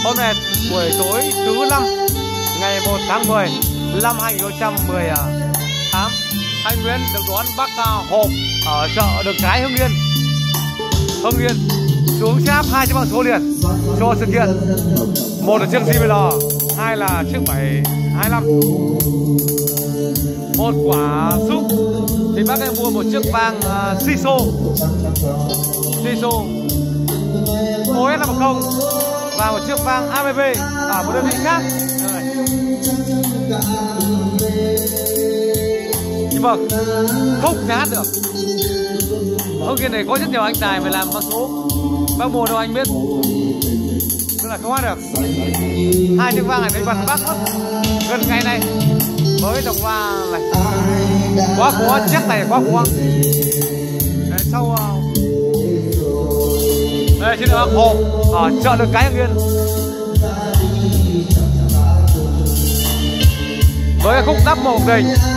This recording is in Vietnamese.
Hôm nay buổi tối thứ 5 ngày 1 tháng 10 năm 2018, anh Nguyễn được đón bác Hộp ở chợ Đường Cái Hưng Yên xuống sáp 200 bằng số liền cho sự kiện. Một là chiếc JBL, hai là chiếc 725. Một quả súp thì bác ấy mua một chiếc vang Siso OS50 và một chiếc vang ABB ở một đơn vị khác. Nhưng mà không thể hát được. Hôm kia này có rất nhiều anh tài phải làm con số, bác mua đâu anh biết, tức là không hát được. Hai chiếc vang này đánh bật bác mất gần ngày này với dòng loa này quá khó, chiếc này quá khó. Đấy, sau đây trên đường Hộp ở chợ Đường Cái Hưng Yên với khúc đắp một đình.